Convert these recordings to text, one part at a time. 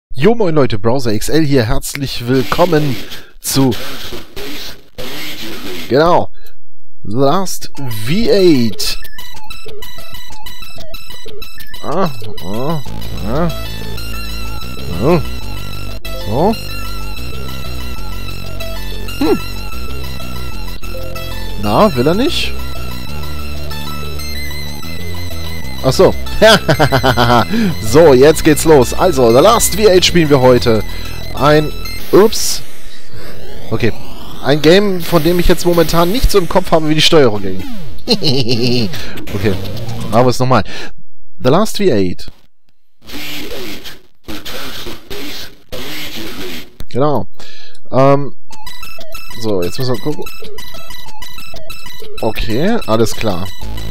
Jo moin Leute, Browser XL hier, herzlich willkommen zu The Last V8. So. Na, will er nicht? Ach so. So, jetzt geht's los. Also, The Last V8 spielen wir heute. Ups. Okay. Ein Game, von dem ich jetzt momentan nicht so im Kopf habe, wie die Steuerung ging. Okay. Machen wir es nochmal. The Last V8. Genau. So, jetzt müssen wir gucken. Okay, alles klar.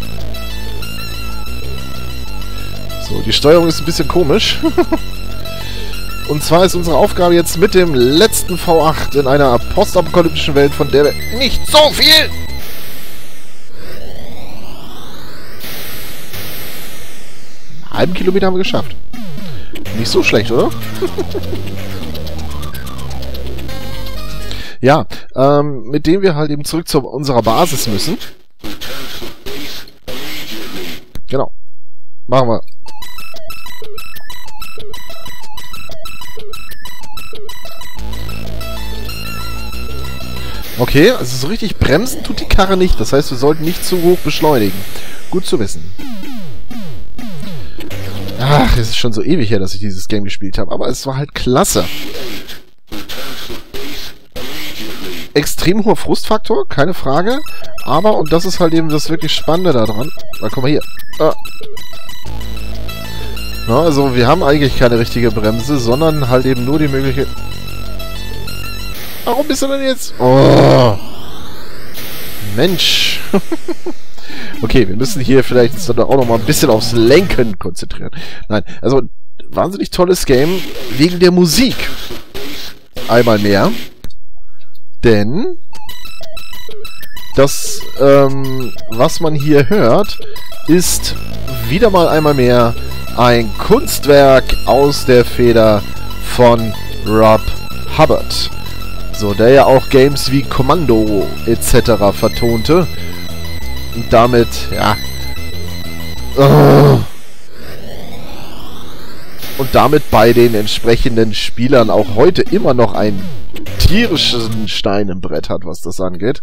So, die Steuerung ist ein bisschen komisch. Und zwar ist unsere Aufgabe jetzt mit dem letzten V8 in einer postapokalyptischen Welt, von der wir nicht so viel... Einen halben Kilometer haben wir geschafft. Nicht so schlecht, oder? Ja, mit dem wir halt eben zurück zu unserer Basis müssen. Genau. Machen wir. Okay, also so richtig bremsen tut die Karre nicht. Das heißt, wir sollten nicht zu hoch beschleunigen. Gut zu wissen. Ach, es ist schon so ewig her, dass ich dieses Game gespielt habe. Aber es war halt klasse. Extrem hoher Frustfaktor, keine Frage. Aber, und das ist halt eben das wirklich Spannende daran. Na, guck mal hier. Na, also, wir haben eigentlich keine richtige Bremse, sondern halt eben nur die Möglichkeit... Warum bist du denn jetzt... Oh! Mensch! Okay, wir müssen hier vielleicht uns dann auch noch mal ein bisschen aufs Lenken konzentrieren. Nein, also, wahnsinnig tolles Game wegen der Musik. Einmal mehr. Denn das, was man hier hört, ist wieder mal einmal mehr ein Kunstwerk aus der Feder von Rob Hubbard. So, der ja auch Games wie Commando etc. vertonte. Und damit, ja... Und damit bei den entsprechenden Spielern auch heute immer noch einen tierischen Stein im Brett hat, was das angeht.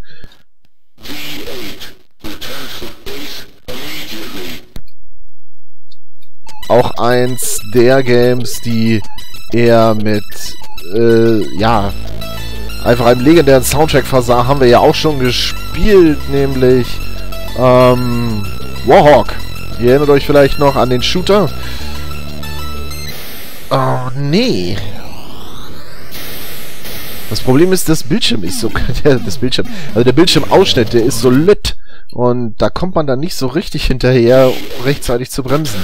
Auch eins der Games, die er mit, ja, einfach einem legendären Soundtrack versah, haben wir ja auch schon gespielt, nämlich, Warhawk. Ihr erinnert euch vielleicht noch an den Shooter? Oh, nee. Das Problem ist, das Bildschirm ist so... Also der Bildschirmausschnitt, der ist so lütt. Und da kommt man dann nicht so richtig hinterher, rechtzeitig zu bremsen.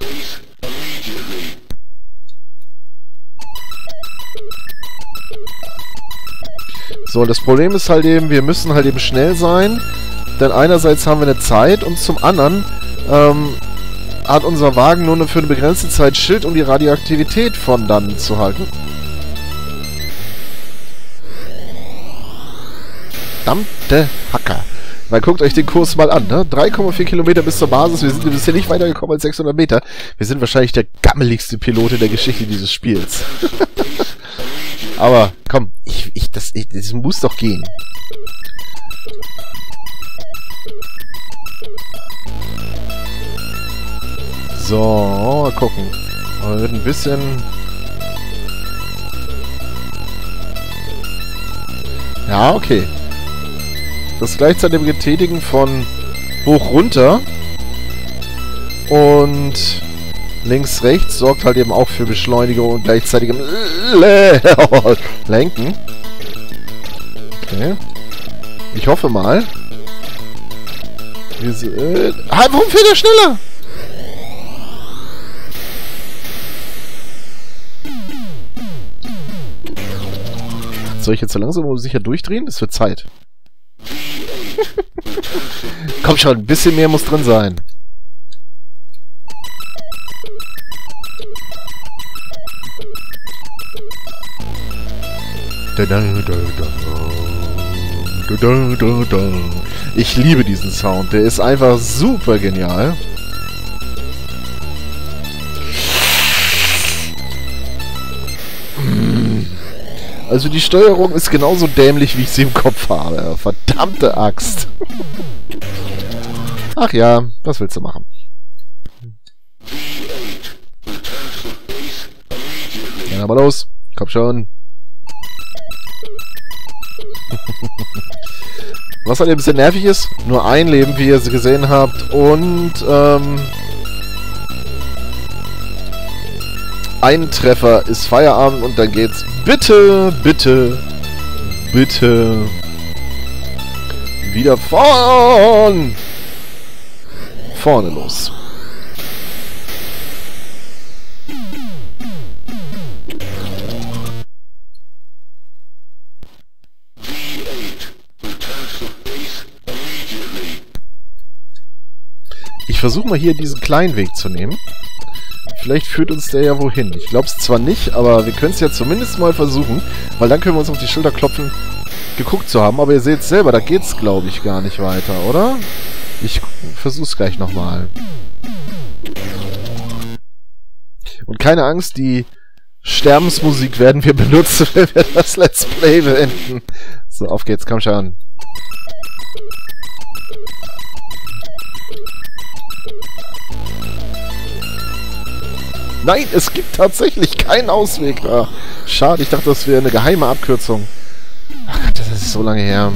So, das Problem ist halt eben, wir müssen halt eben schnell sein. Denn einerseits haben wir eine Zeit und zum anderen hat unser Wagen nur für eine begrenzte Zeit Schild, um die Radioaktivität von dann zu halten. Verdammte Hacker. Weil guckt euch den Kurs mal an, ne? 3,4 Kilometer bis zur Basis. Wir sind bisher nicht weitergekommen als 600 Meter. Wir sind wahrscheinlich der gammeligste Pilot in der Geschichte dieses Spiels. Aber, komm, das muss doch gehen. So, mal gucken. Aber wird ein bisschen... Ja, okay. Das gleichzeitige Betätigen von hoch runter und links rechts sorgt halt eben auch für Beschleunigung und gleichzeitigem Lenken. Okay. Ich hoffe mal. Warum fährt er schneller? Soll ich jetzt so langsam aber sicher durchdrehen? Das wird Zeit. Komm schon, ein bisschen mehr muss drin sein. Ich liebe diesen Sound. Der ist einfach super genial. Also die Steuerung ist genauso dämlich, wie ich sie im Kopf habe. Verdammte Axt. Ach ja, was willst du machen? Dann aber los. Komm schon. Was halt ein bisschen nervig ist, nur ein Leben, wie ihr sie gesehen habt, und ein Treffer ist Feierabend und dann geht's bitte, bitte, bitte wieder vorne los. Ich versuche mal hier diesen kleinen Weg zu nehmen. Vielleicht führt uns der ja wohin. Ich glaube es zwar nicht, aber wir können es ja zumindest mal versuchen, weil dann können wir uns auf die Schulter klopfen, geguckt zu haben. Aber ihr seht selber, da geht's, glaube ich, gar nicht weiter, oder? Ich versuche es gleich nochmal. Und keine Angst, die Sterbensmusik werden wir benutzen, wenn wir das Let's Play beenden. So, auf geht's, komm schon. Nein, es gibt tatsächlich keinen Ausweg da. Schade, ich dachte, das wäre eine geheime Abkürzung. Ach Gott, das ist so lange her.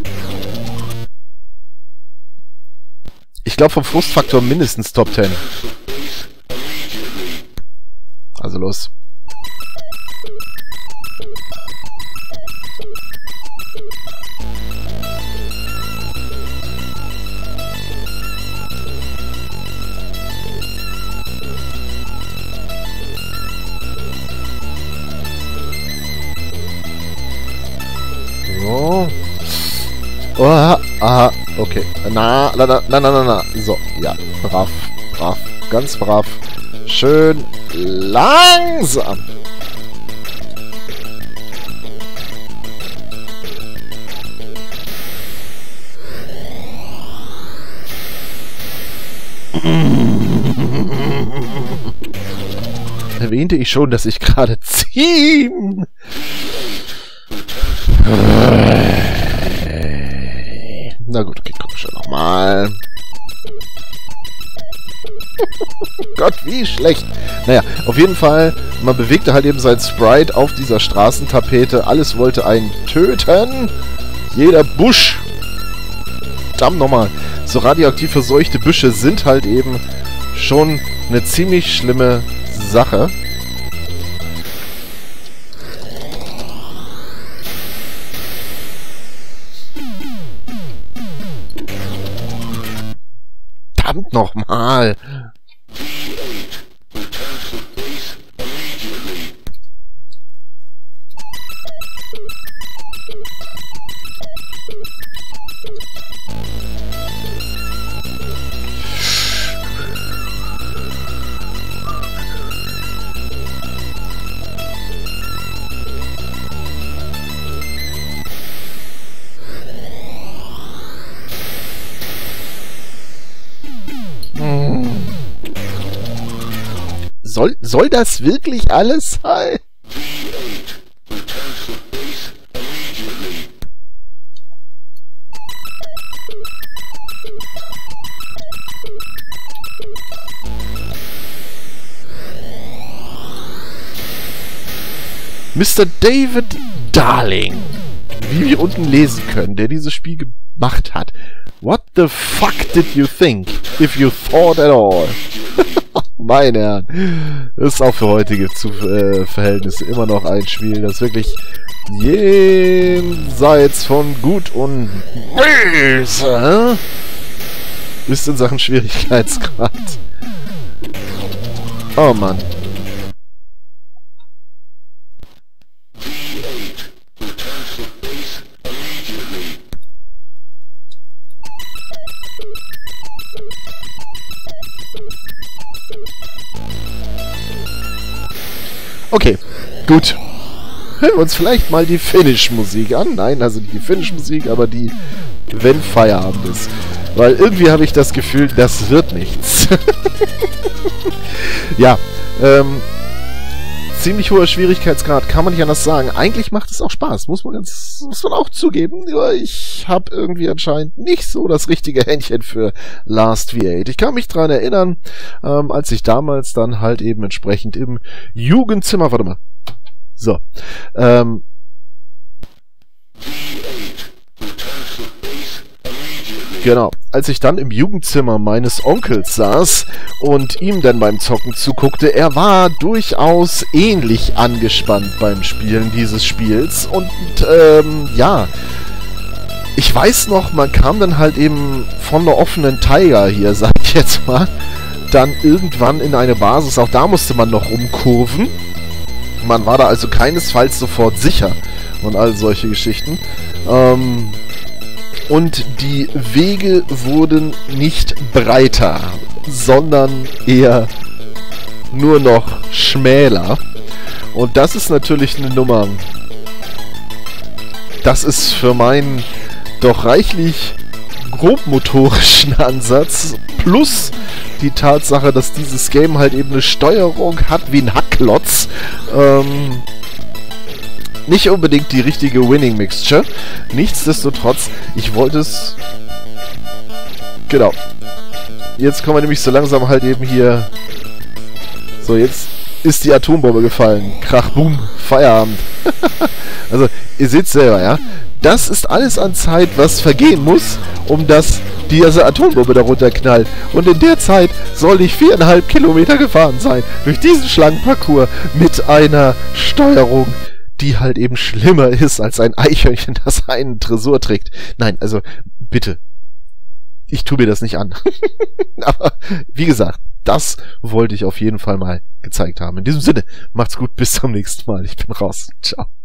Ich glaube vom Frustfaktor mindestens Top 10. Also los. So. Oh, aha, okay. Na. So, ja, brav, ganz brav. Schön langsam. Erwähnte ich schon, dass ich gerade ziehen. Na gut, okay, komm schon nochmal. Gott, wie schlecht. Naja, auf jeden Fall, man bewegte halt eben sein Sprite auf dieser Straßentapete. Alles wollte einen töten. Jeder Busch. Verdammt nochmal. So radioaktiv verseuchte Büsche sind halt eben schon eine ziemlich schlimme Sache. Verdammt nochmal. Soll das wirklich alles sein? Mr. David Darling, wie wir unten lesen können, der dieses Spiel gemacht hat. What the fuck did you think, if you thought at all? Meine Herren, das ist auch für heutige Verhältnisse immer noch ein Spiel, das wirklich jenseits von Gut und Böse ist in Sachen Schwierigkeitsgrad. Oh Mann. Okay, Gut. Hören wir uns vielleicht mal die Finish-Musik an. Nein, also nicht die Finish-Musik, aber die, wenn Feierabend ist. Weil irgendwie habe ich das Gefühl, das wird nichts. Ja, ziemlich hoher Schwierigkeitsgrad, kann man nicht anders sagen. Eigentlich macht es auch Spaß, muss man auch zugeben. Nur ich habe irgendwie anscheinend nicht so das richtige Händchen für Last V8. Ich kann mich dran erinnern, als ich damals dann halt eben entsprechend im Jugendzimmer, warte mal, so, genau, als ich dann im Jugendzimmer meines Onkels saß und ihm dann beim Zocken zuguckte, er war durchaus ähnlich angespannt beim Spielen dieses Spiels und ja, ich weiß noch, man kam dann halt eben von der offenen Tiger hier, sag ich jetzt mal, dann irgendwann in eine Basis, auch da musste man noch rumkurven. Man war da also keinesfalls sofort sicher und all solche Geschichten. Und die Wege wurden nicht breiter, sondern eher nur noch schmäler. Und das ist natürlich eine Nummer. Das ist für meinen doch reichlich grobmotorischen Ansatz plus die Tatsache, dass dieses Game halt eben eine Steuerung hat wie ein Hackklotz, nicht unbedingt die richtige Winning Mixture. Nichtsdestotrotz, ich wollte es... Genau. Jetzt kommen wir nämlich so langsam halt eben hier... So, jetzt ist die Atombombe gefallen. Krach, boom, Feierabend. Also, ihr seht selber, ja? Das ist alles an Zeit, was vergehen muss, um dass diese Atombombe darunter knallt. Und in der Zeit soll ich 4,5 Kilometer gefahren sein. Durch diesen Schlangenparcours mit einer Steuerung, die halt eben schlimmer ist als ein Eichhörnchen, das einen Tresor trägt. Nein, also bitte. Ich tue mir das nicht an. Aber wie gesagt, das wollte ich auf jeden Fall mal gezeigt haben. In diesem Sinne, macht's gut, bis zum nächsten Mal. Ich bin raus. Ciao.